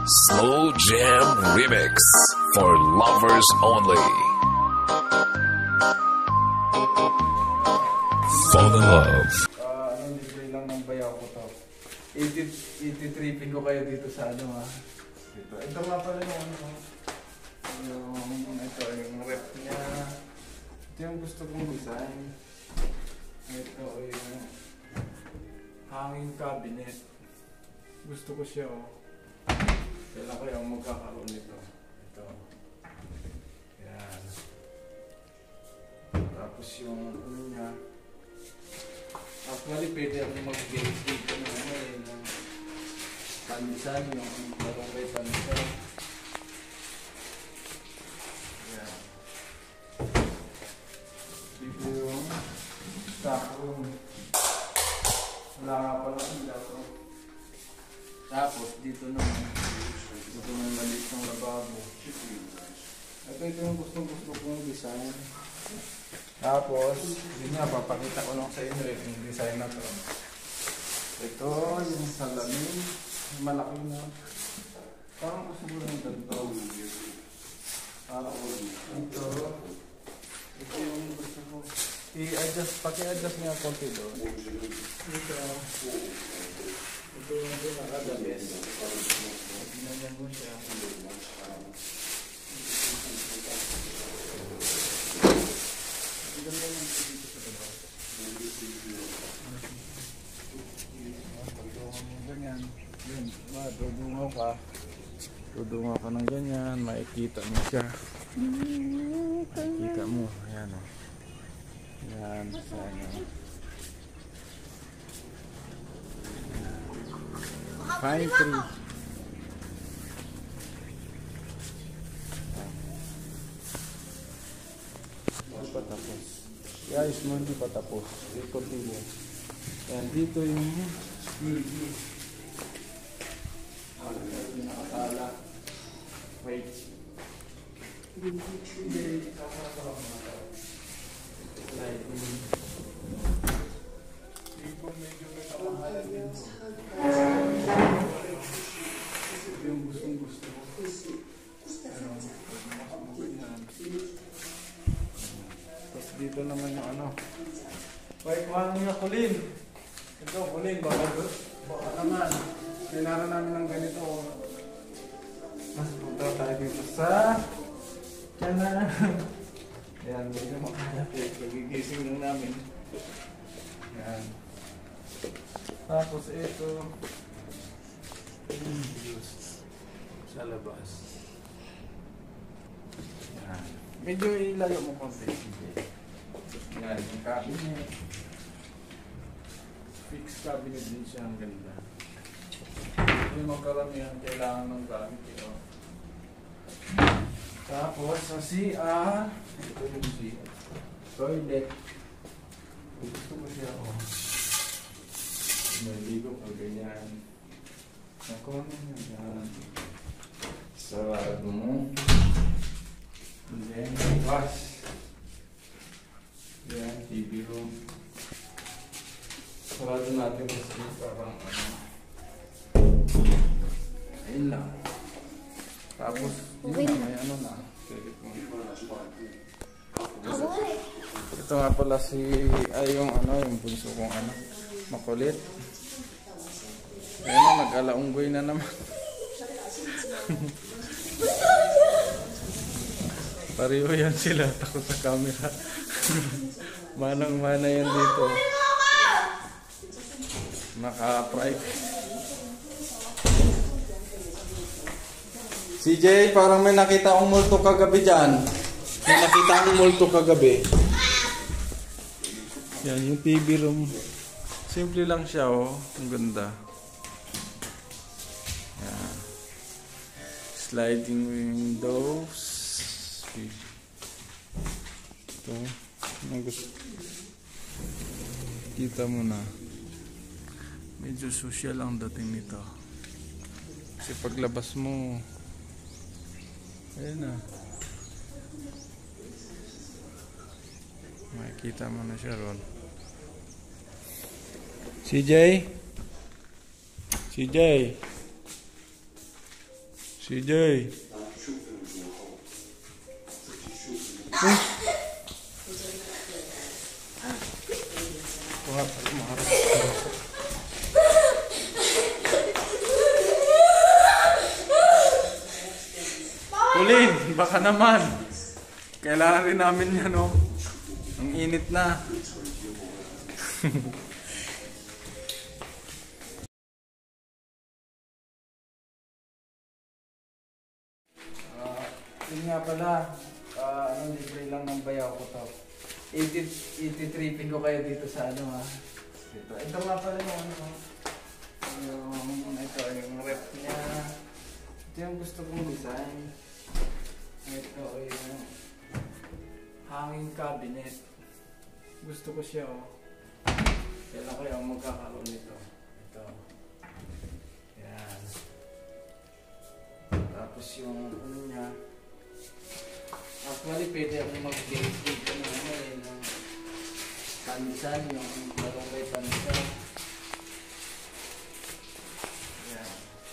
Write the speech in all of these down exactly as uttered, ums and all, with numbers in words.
Slow Jam Remix for lovers only. Fall in love. Ah, uh, ano, libre lang ng bayaw ko to. eighty-three ko kayo dito sa ano ha. Dito. Ito nga pala yung ano. Yung ito, yung rep niya. Ito yung gusto kong design. Ito yung hanging cabinet. Gusto ko siya oh. Kailan kayo magkakaroon nito. Ito. Yan. Tapos yung ano niya. Actually, pwede ako mag-games dito ng ano eh. Ng panisan, yung barangay panisan. Yan. Dito yung stock room. Wala nga pala ang ilaw. Tapos dito naman, dito naman maliit ng lababo. Ito ito yung gustong-gusto kong design. Tapos, yun nga, papakita ko lang sa inyo yung design na to. Ito, yung salamin, malaki na. Parang gusto ko lang ganito. Parang ito. Ito yung gusto ko. I-adjust, paki-adjust niya konti doon. Ito. Ito yung pinaka-the-best. Ginanyan mo siya. Ganda yung dito sa tabaw. Tudungan mo ganyan. Yun, tudungan ka. Tudungan ka ng ganyan. Makikita mo siya. Makikita mo. Ayan o. Ayan. Ayan. Pine tree. Hindi pa tapos. Guys, mo hindi pa tapos. Dito dito. Yan, dito yung T V. Ang nakatala. Wait. Hindi. Lighting. Dito medyo may kamahalan dito. Yung gustong gusto ko. Ano, tapos dito naman yung ano. Wait, kuha nyo na kulin. Ito, kulin. Baka, baka naman. Kailangan namin ng ganito. Mas punta tayo dito sa tiyanan. Ayan, hindi na makalat eh. Nagigising lang namin. Ayan. Tapos ito. Sa labas. Yan. Medyo ilayo mo konti. Yan, yung cabinet. Fixed cabinet din siya, ang ganda. Yung mga karamihan kailangan ng gamit. Eh, oh. Tapos sa C R, ito yung C R. Toilet. Gusto ko siya, oh. Naligo ka ganyan. Ako na yan. Sarado mo. And then, wash. Yan, T V room. Sarado natin kasi parang ano. Ayun lang. Tapos, yun na, may ano na. Ito nga pala si, ay yung ano, yung bunso kong ano, makulit. Ayun na, nag-alaunggoy na naman. Pariho yan sila, takot sa camera. Manang-mana yan dito. Naka-private. C J, parang may nakita akong multo kagabi dyan. May nakita akong multo kagabi. Yan, yung T V room. Simple lang siya, oh. Ang ganda. Yan. Sliding windows. Ito. Ang gusto. Kita mo na. Medyo social ang dating nito. Kasi paglabas mo, ayun na. Makikita mo na siya ron. C J? C J? C J. Eh. Wah, marah. Kulin, baka naman. Kailangan rin namin yan, no? Ang init na. uh, yun nga pala, uh, ano, libre lang ng bayaw ko to. eighty-three ko kayo dito sa ano, ha. Dito. Ito nga pala yung ano, yung, ito, yung rep niya. Ito yung gusto kong design. Ito yung hanging cabinet. Gusto ko siya, oh. Kailan ko yung magkakaroon nito. Ito. Yan. Tapos yung ano niya. Actually, pwede ako mag-base dito ng ano eh, ng panisan, yung malunggay panisan. Yan.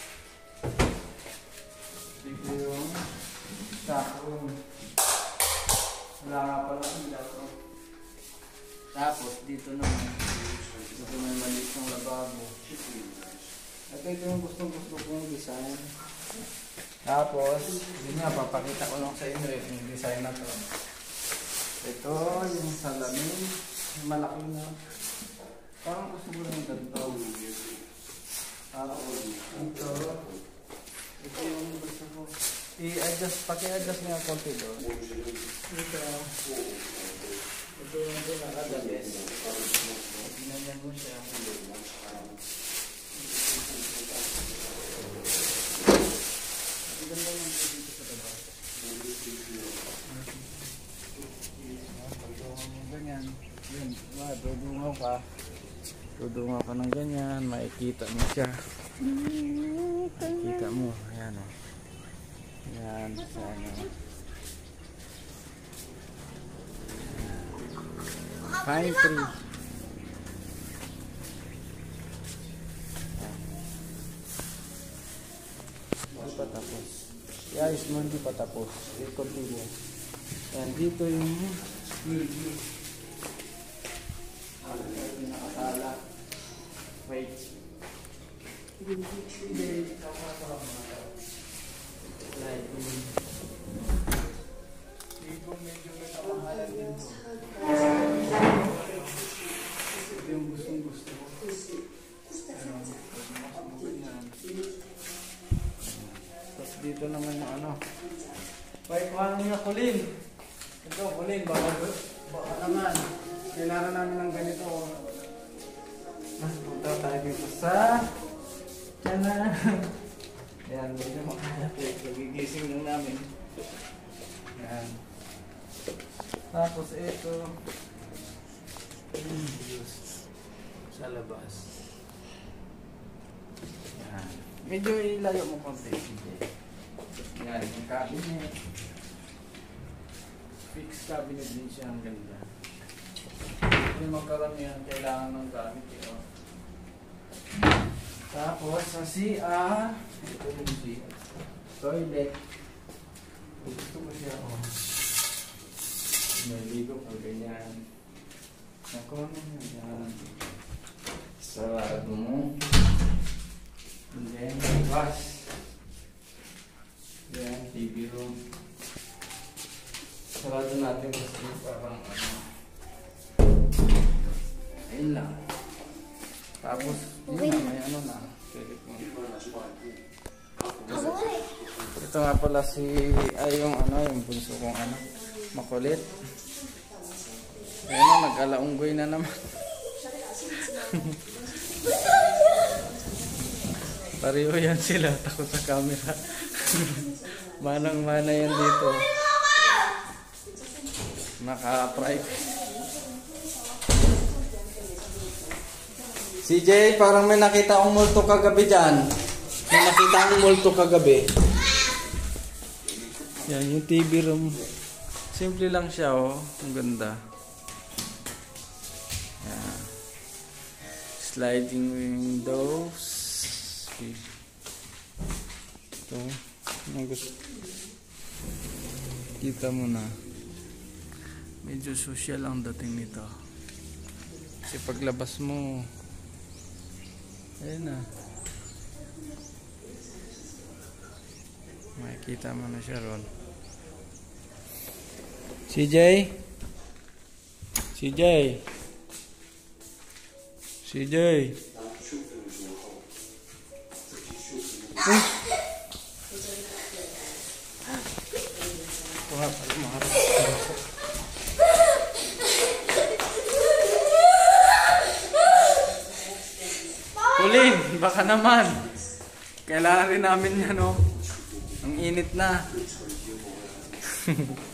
Dito yung stock room. Wala nga pala ang ilaw. Tapos dito naman, dito may maliit ng lababo. Ito ito yung gustong gusto kong design. Tapos, yun nga, papakita ko lang sa inyo yung design na to. Ito yung salamin, malaki na. Parang gusto ko lang ganito. Tapos ito, ito yung gusto ko. I-adjust, paki-adjust niya konti doon. Ito, ito yung pinaka-the-best. Ginanyan mo siya. Ganda yung dito sa labas. Pagdungaw mo ganyan. Yun, dudungaw ka. Dudungaw ka ng ganyan. Makikita mo siya. Makikita mo. Ayan o. Ayan. Sana. Pine tree. Hindi pa tapos. Ayos mo, hindi pa tapos. I-continue. Ayan, dito yung milky. Hindi nakasala. Wait. Hindi, nakasala mga tao. Lighting. Dito medyo may kamahalan dito. Ito yung gustong gusto ko. Tapos dito naman yung ano. Pwede kuhanan niya kulin. Ito kulin. Baka, baka naman. Kailangan namin ng ganito. Mas punta tayo dito sa yan na. Yan. Hindi na makahanap eh. Nagigising lang namin. Yan. Tapos ito. Sa labas. Yan. Medyo ilayo mo konti. Yan, yung cabinet. Fixed cabinet din siya, ang ganda. Hindi magkaroon yan, kailangan ng gamit eh. Oh. Tapos sa C R, ito yung C R. Toilet. Gusto ko siya, oh. May ligo pa ganyan. Nakuha mo yan. Sarado mo. And then, wash. Yan, T V room. Sarado natin kasi parang ano. Ayun lang. Tapos, yun na, may ano na. Ito nga pala si, ay yung ano, yung bunso kong ano, makulit. Ayun na, nag-alaunggoy na naman. Pareho yan sila, takot sa camera. Manang-mana yan dito. Naka-private. C J, parang may nakita akong multo kagabi dyan. May nakita akong multo kagabi. Yan, yung T V room. Simple lang siya, oh. Ang ganda. Yan. Sliding windows. Ito. Ang gusto. Kita mo na. Medyo social ang dating nito. Kasi paglabas mo, ayun na. Makikita mo na siya ron. C J? C J? C J? Uy! Wah, paling marah. Pauline, baka naman. Kailangan rin namin yan, no? Ang init na.